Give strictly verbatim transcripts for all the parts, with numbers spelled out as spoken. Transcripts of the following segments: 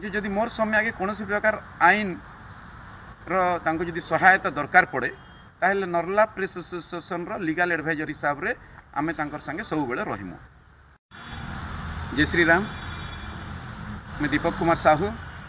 जे जदि मोर समय आगे कौन प्रकार आईन री सहायता दरकार पड़े ताहले नर्ला प्रेस एसोसिएशन रो लीगल एडवाइजर हिसाब रे आमे तांकर संगे सब बेले रहिमु। जय श्री राम। मैं दीपक कुमार साहू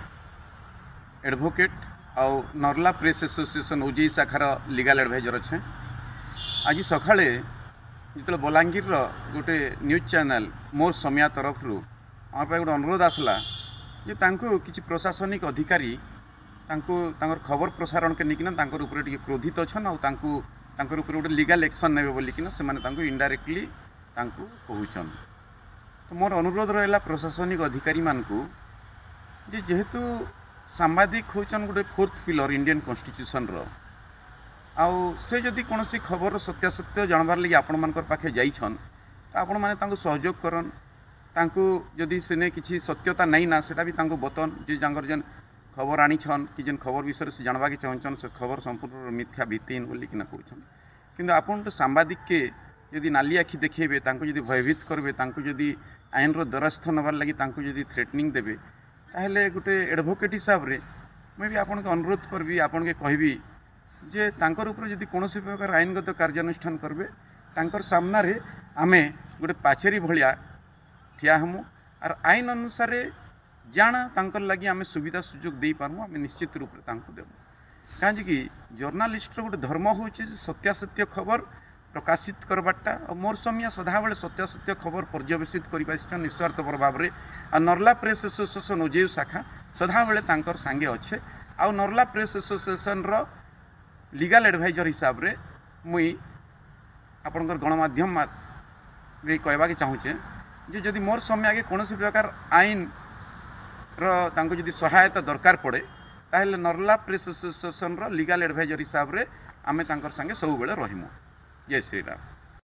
एडवोकेट आउ नर्ला प्रेस एसोसिएशन ओजेई शाखार लीगल एडवाइजर अच्छे। आज सकाळे जो बलांगीर गोटे न्यूज चैनल मोर समय तरफ रू आम गोटे अनुरोध आसला जे तांको किसी प्रशासनिक अधिकारी तांको तांकर खबर प्रसारण के निकिना तांकर ऊपर टिके क्रोधित अछन आ तांको तांकर ऊपर गोटे लीगल एक्शन नेबे बोलिकिना से माने तांको इनडायरेक्टली तांको कहउछन। तो मोर अनुरोध रहला प्रशासनिक अधिकारी मानकू जे जेहेतु सांबादिक होचन गोटे फोर्थ पिलर इंडियन कॉन्स्टिट्यूशन रो आउ से जदि कौन सी खबर सत्यासत्य जानबार लगी आपण मानकर पाखे जाइछन तो आपण माने तांको सहयोग करन तांको जदि सेने किछि सत्यता नहीं ना सेटा भी तांको बतन जे जांगर जन खबर आनीछन कि जेन खबर विषय से जानवा के चाहछन से खबर संपूर्ण मिथ्या भित्तिहीन बोली कि ना कहछन। किंतु आपण तो सांबादिक के जदि नाली आखि देखेबे तांको जदि भयभीत करबे तांको जदि आईन रो दरस्थ नबार लगी तांको जदि थ्रेटनिंग देबे ताहले गोटे एडवोकेट हिसाब रे मैं भी आपन के अनुरोध करबी आपन के कहबी जे तांकर ऊपर जदि कोनोसी प्रकार आईनगत कार्यानुष्ठान करबे तांकर सामना रे आमे गोटे पाचेरी भलिया ठिया हमु और आईन अनुसार जाना तांकर लगी आमे सुविधा सुजोग दे पारमु आमे निश्चित रूप से तांको देबु। काहे कि जर्नालिस्ट रो गोटे धर्म होचे सत्यासत्य खबर प्रकाशित करबाटा और मोर समय सदाबले सत्यासत्य खबर पर्यवेसित कर निस्वार्थ भाव में आ नर्ला प्रेस एसोसिएशन ओजेई शाखा सदाबले तांकर संगे अच्छे आ नर्ला प्रेस एसोसिएशन रो लीगल एडवाइजर हिसाब रे मुई आपनकर गणमाध्यम रे कहबा के चाहूचे जे जदि मोर समय आगे कौन प्रकार आईन रो जदि सहायता दरकार पड़े ताहले नर्ला प्रेस एसोसिएशन रो लीगल एडवाइजर हिसाब रे आमे तांकर संगे सब बेले रहिमु। जय श्री राम।